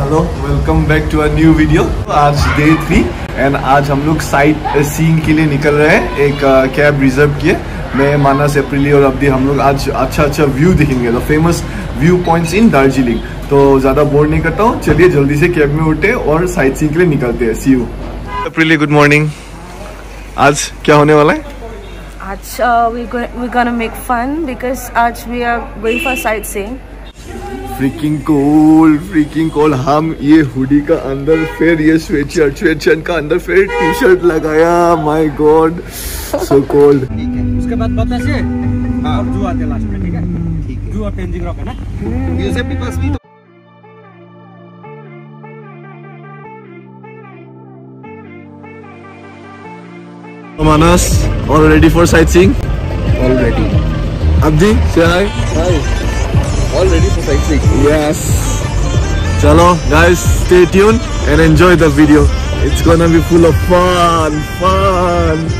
Hello, welcome back to a new video. आज day 3 and आज हम लोग साइट सीइंग के लिए निकल रहे हैं। एक कैब रिजर्व किए, मैं, मानस, अप्रैली और अब्दी हम लोग आज अच्छा व्यू देखेंगे, the famous view points in Darjeeling. तो ज़्यादा बोर नहीं करता हूँ, चलिए जल्दी से कैब में उठे और साइट सीइंग के लिए निकलते हैं। See you. अप्रैली, गुड मॉर्निंग। आज क्या होने वाला है? आज we're gonna make fun because आज we are going for sightseeing. Freaking cold. हम ये हुडी का अंदर फिर ये स्वेटशर्ट का अंदर फिर टी शर्ट लगाया। My god, so cold. ठीक है, उसके बाद बताइए। हाँ, जू आते हैं लास्ट में। ठीक है, ठीक है। जू और तेंजिंग रॉक है ना, ये सब भी पास भी। Manas, all ready for sightseeing? All ready. Abdi, say hi. Hi. All ready for sightseeing. Yes. Chalo, guys, stay tuned and enjoy the video. It's gonna be full of fun.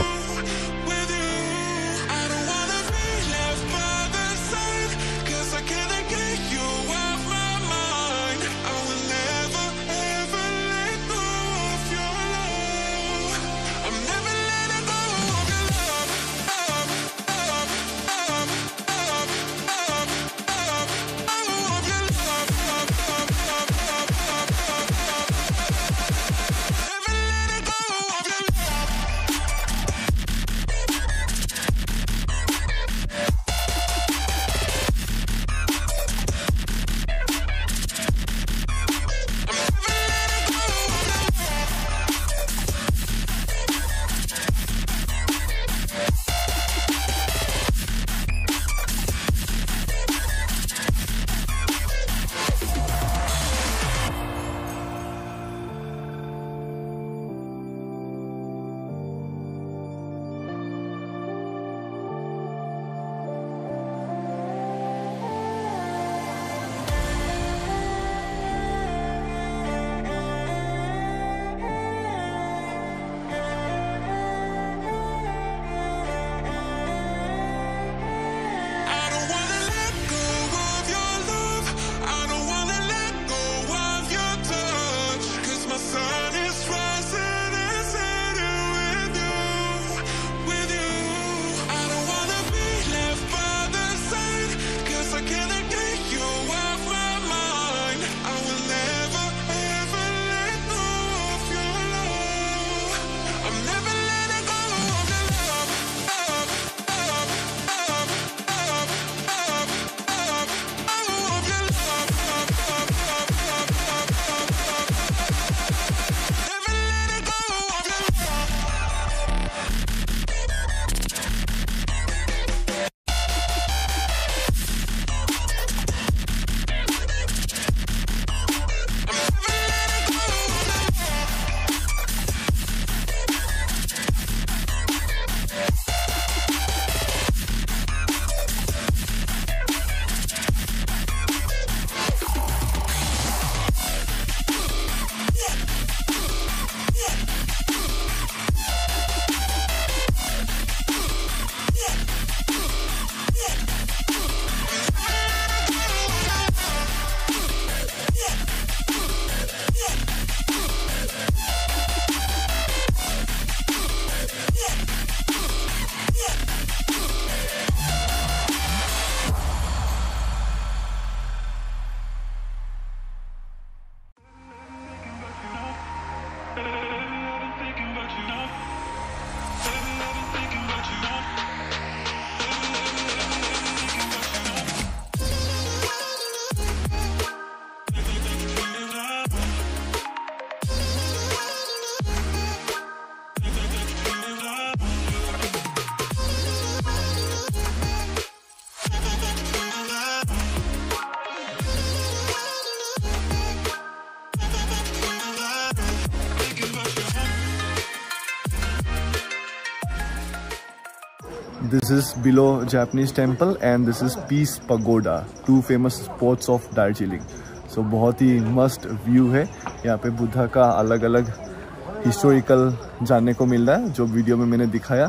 This is below Japanese temple and this is Peace Pagoda, two famous spots of Darjeeling. So बहुत ही मस्त view है यहाँ पे। बुद्धा का अलग अलग historical जानने को मिल रहा है जो वीडियो में मैंने दिखाया।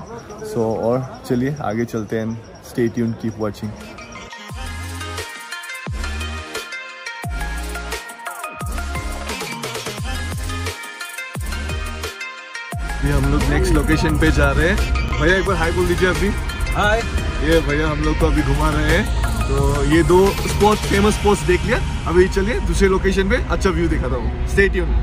और चलिए आगे चलते हैं। Stay tuned, keep watching. ये हम लोग नेक्स्ट लोकेशन पे जा रहे हैं। भैया एक बार हाय बोल दीजिए अभी। हाय। ये भैया हम लोग को अभी घुमा रहे हैं। तो ये 2 स्पॉट फेमस स्पॉट्स देख लिया। अभी चलिए दूसरे लोकेशन पे अच्छा व्यू दिखाता हूँ। Stay tune.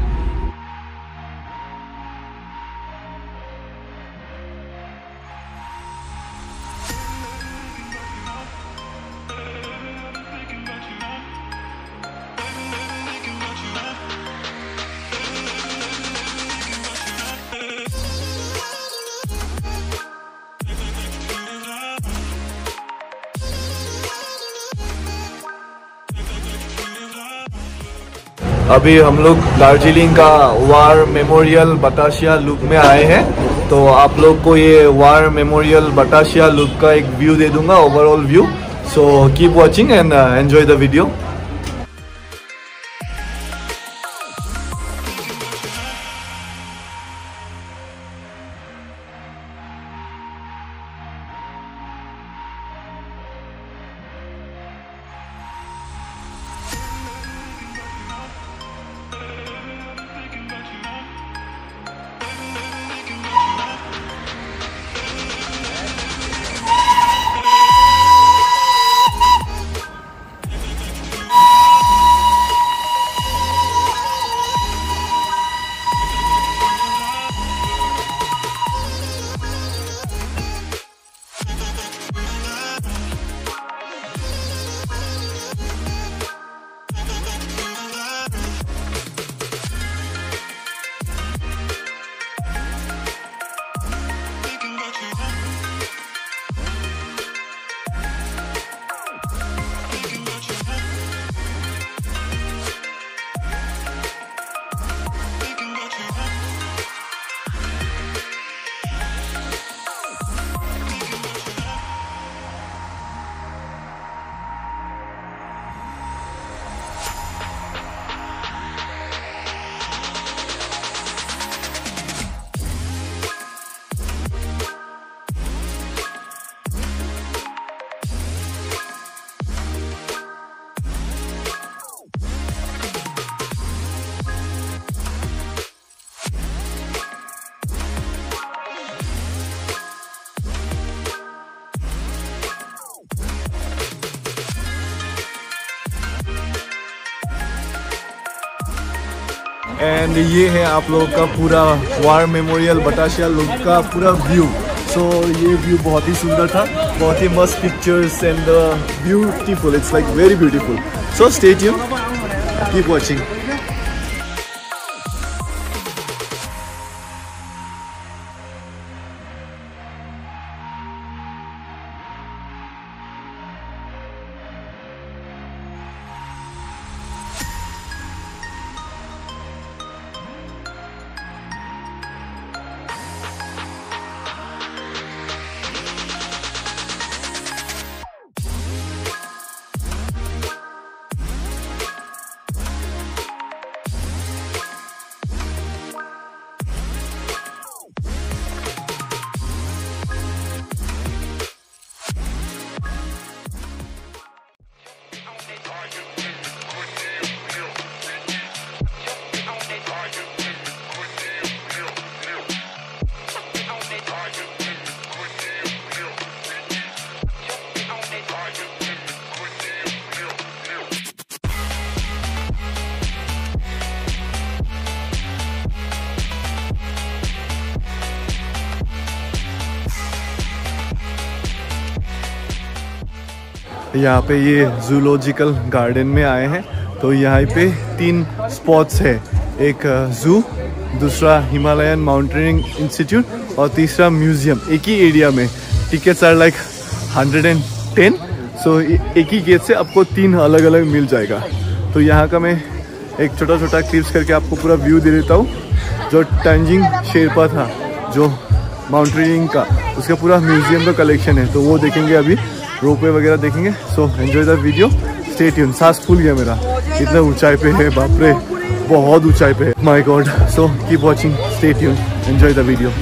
अभी हम लोग दार्जिलिंग का वार मेमोरियल बतासिया लूप में आए हैं। तो आप लोग को ये वार मेमोरियल बतासिया लूप का एक व्यू दे दूंगा, overall view. So keep watching and enjoy the video. And ये है आप लोगों का पूरा वार मेमोरियल बतासिया लूप का पूरा व्यू। सो ये व्यू बहुत ही सुंदर था, बहुत ही मस्त pictures and beautiful. It's like very beautiful. So stay tune, keep watching. यहाँ पे ये जूलॉजिकल गार्डन में आए हैं। तो यहाँ पे 3 स्पॉट्स है, एक जू, दूसरा हिमालयन माउंटेनिंग इंस्टीट्यूट और तीसरा म्यूजियम। एक ही एरिया में। Tickets are like 110। सो एक ही गेट से आपको 3 अलग अलग मिल जाएगा। तो यहाँ का मैं एक छोटा छोटा क्लिप्स करके आपको पूरा व्यू दे देता हूँ। जो तेंजिंग शेरपा था जो माउंटेनियरिंग का, उसका पूरा म्यूजियम का कलेक्शन है। तो वो देखेंगे, अभी रोपवे वगैरह देखेंगे। So enjoy the video, stay tune. सांस फूल गया मेरा, इतना ऊंचाई पे है, बाप रे बहुत ऊंचाई पे है, my god. So keep watching, stay tune, enjoy the video.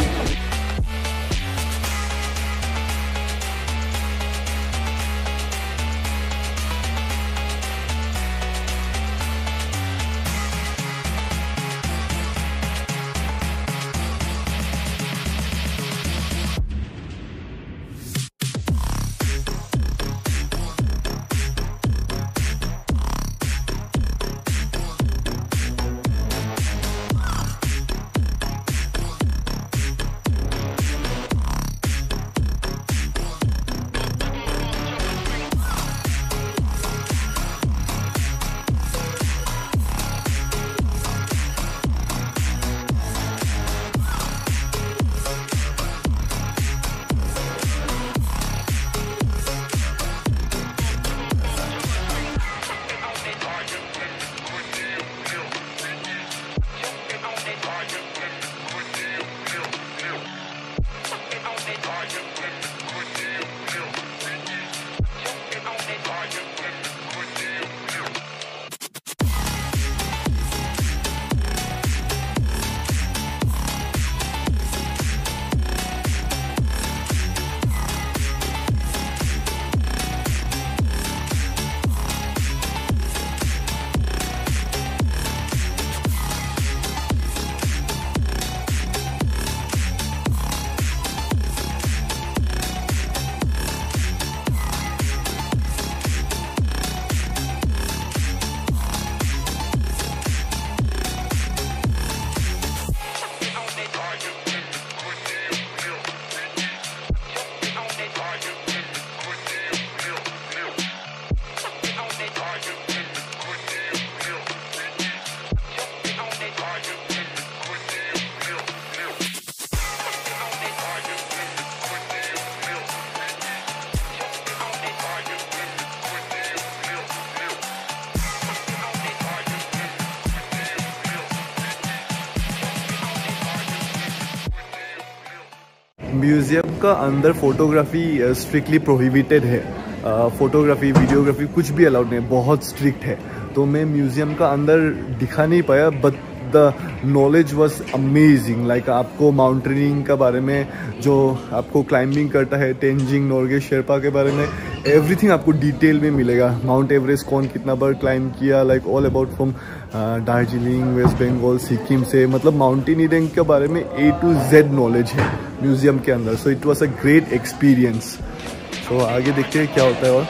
Museum का अंदर फोटोग्राफी स्ट्रिक्टली प्रोहिबिटेड है। फोटोग्राफी वीडियोग्राफी कुछ भी अलाउड नहीं है, बहुत स्ट्रिक्ट है। तो मैं म्यूजियम का अंदर दिखा नहीं पाया, but the knowledge was amazing. Like आपको माउंटेनियरिंग के बारे में, जो आपको क्लाइंबिंग करता है, तेंजिंग नोर्गे शेरपा के बारे में एवरीथिंग आपको डिटेल में मिलेगा। माउंट एवरेस्ट कौन कितना बार क्लाइंब किया, like all about from Darjeeling, West Bengal, Sikkim से, मतलब माउंटेनियरिंग के बारे में A to Z नॉलेज है म्यूजियम के अंदर। So it was a great experience. तो आगे देखते हैं क्या होता है। और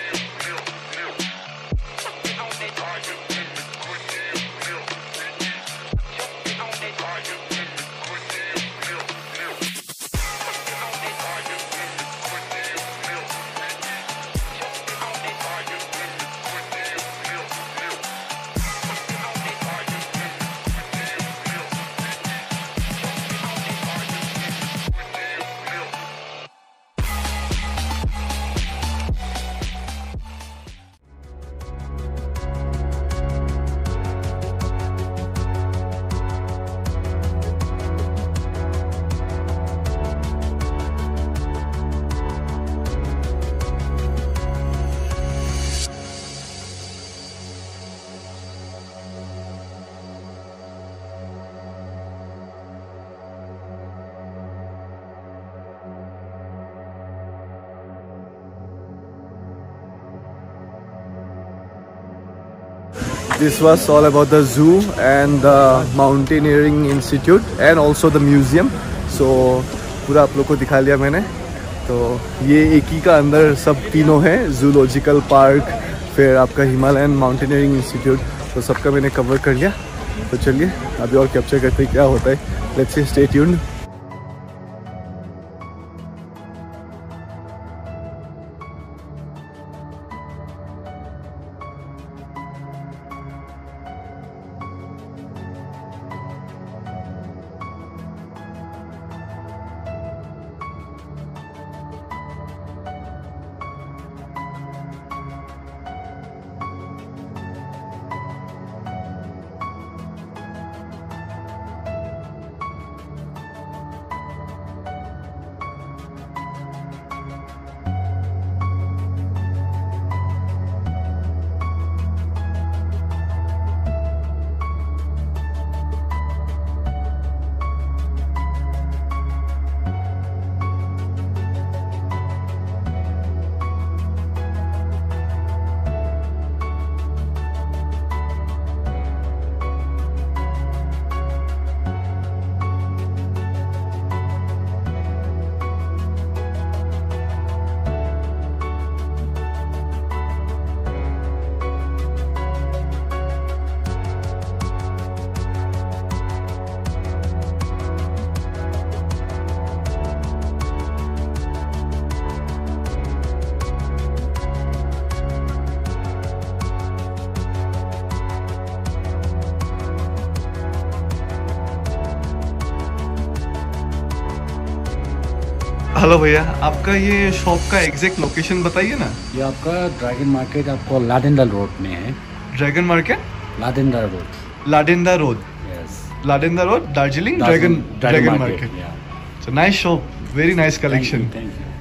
this was all about the zoo and the mountaineering institute and also the museum. So पूरा आप लोग को दिखा लिया मैंने। तो ये एक ही का अंदर सब तीनों हैं, जूलॉजिकल पार्क, फिर आपका हिमालयन माउंटेनियरिंग इंस्टीट्यूट, तो सबका मैंने कवर कर लिया। तो चलिए अभी और कैप्चर करते हैं क्या होता है। Let's say stay tuned. Hello भैया, आपका ये शॉप का एग्जैक्ट लोकेशन बताइए ना। ये आपका ड्रैगन मार्केट आपको लाडेंडा रोड में है। Dragon market, Ladenla road, Ladenla road, yes, Ladenla road, Darjeeling, dragon market. So nice shop, very nice collection. Thank you.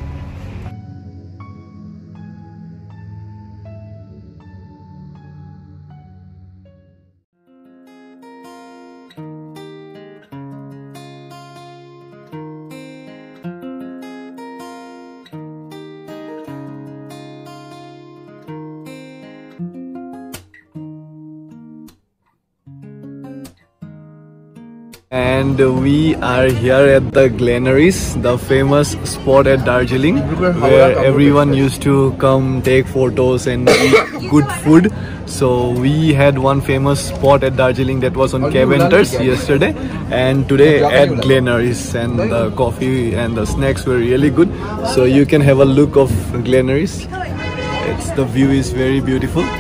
And we are here at the Glenaries, the famous spot at Darjeeling, where everyone used to come take photos and eat good food. So we had one famous spot at Darjeeling that was on Caventers yesterday, and today at Glenaries, and the coffee and the snacks were really good. So you can have a look of Glenaries. The view is very beautiful.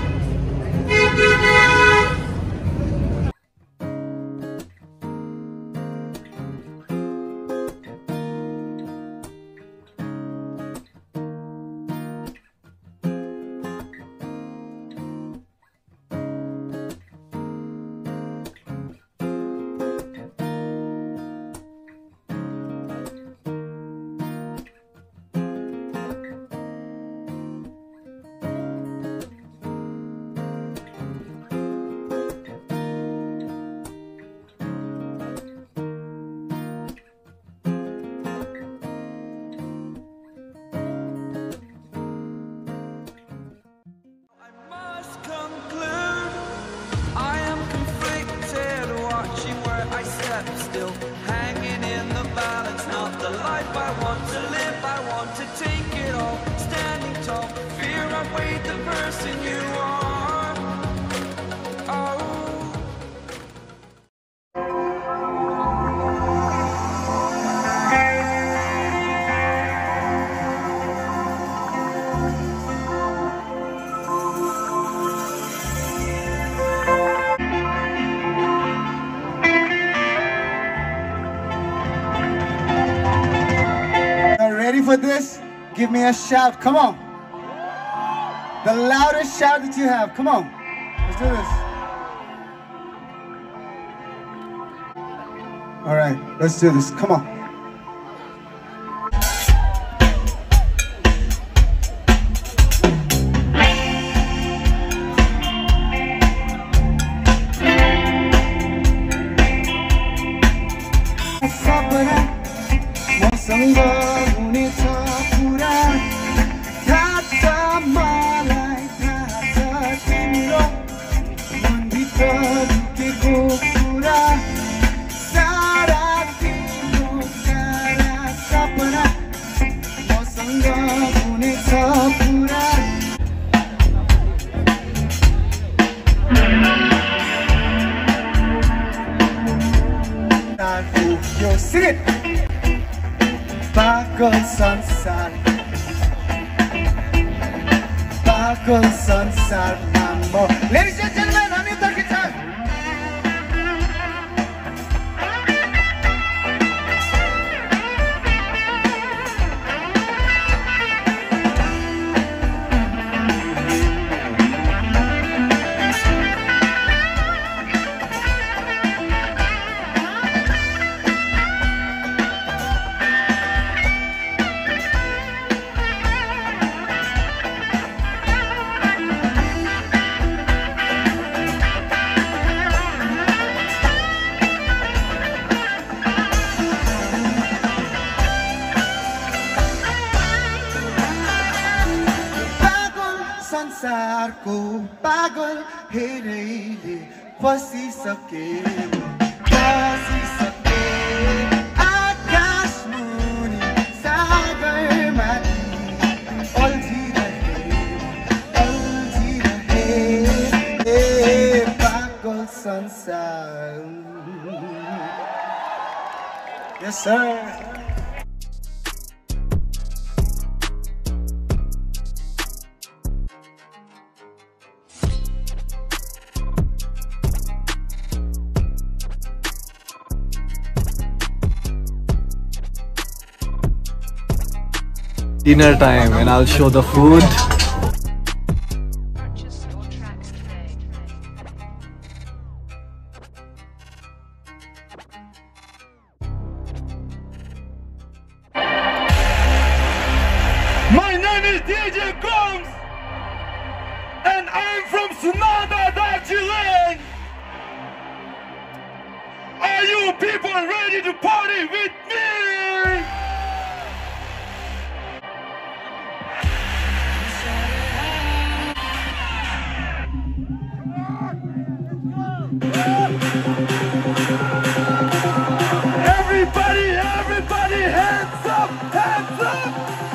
breath, still hanging in the balance. Not the life I want to live, I want to take it all. Standing tall, fear outweighed the person you are. Oh. Ready for this? Give me a shout. Come on. The loudest shout that you have. Come on. Let's do this. All right. Let's do this. Come on. Yo, sing it! Pagoda sunset, Pagoda sunset, mambo. Ladies and gentlemen, I'm your guitar. संसारको पागल हेरेले फसिसके आकाश मुनि सागर माथि अल्झिरहे ए पागल संसार. Yes sir. Dinner time and I'll show the food. Purchase your tracks today. My name is DJ Gomes and I'm from Sunanda, Darjeeling. Are you people ready to party with me? Everybody, hands up, hands up!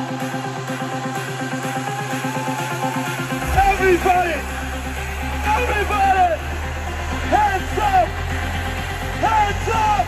Everybody, hands up, hands up!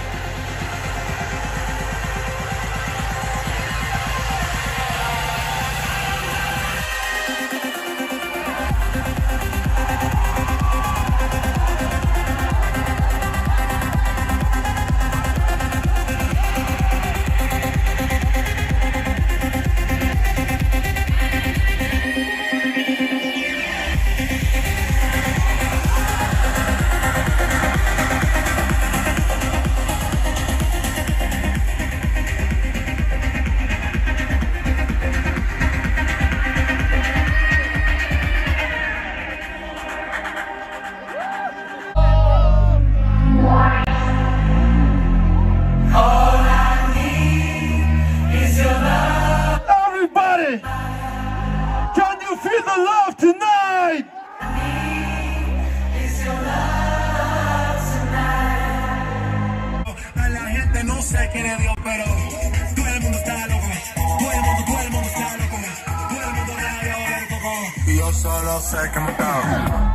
Can you feel the love tonight? La gente no sé quién es Dios, pero todo el mundo está loco. Todo el mundo está loco. Todo el mundo está loco. Y yo solo sé que me cago.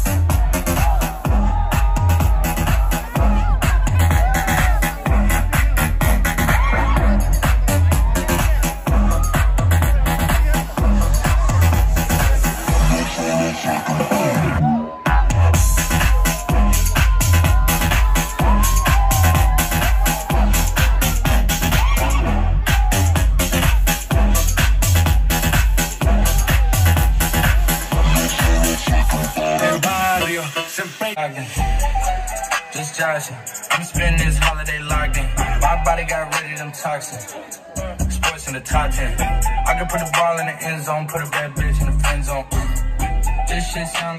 Just joshing. I'm spending this holiday locked in. My body got rid of them toxins. Sports in the top 10. I can put the ball in the end zone, put a bad bitch in the friend zone. This shit sound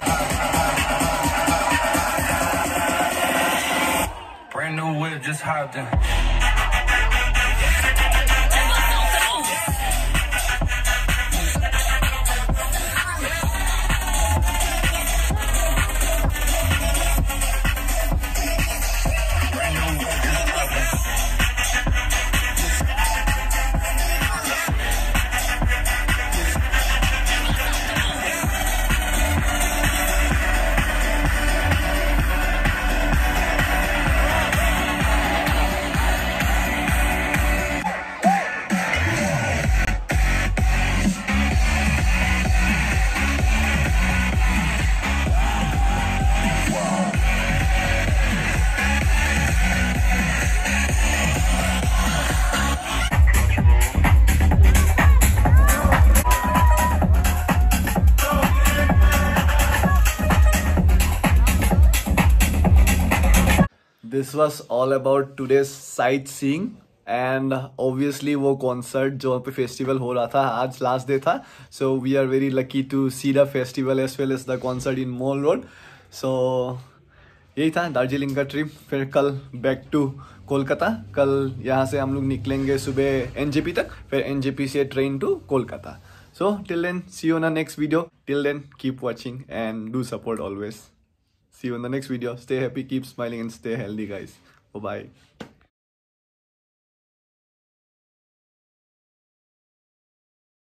brand new whip, just hopped in. This was all about today's sightseeing and obviously वो concert जो पे festival हो रहा था आज last day था, so we are very lucky to see the festival as well as the concert in Mall Road. So यही था दार्जिलिंग का ट्रिप. फिर कल बैक टू कोलकाता. कल यहाँ से हम लोग निकलेंगे सुबह एनजेपी तक, फिर एनजेपी से train to Kolkata. So till then, see you on the next video. Till then, keep watching and do support always. See you in the next video. Stay happy, keep smiling and stay healthy guys. Bye bye.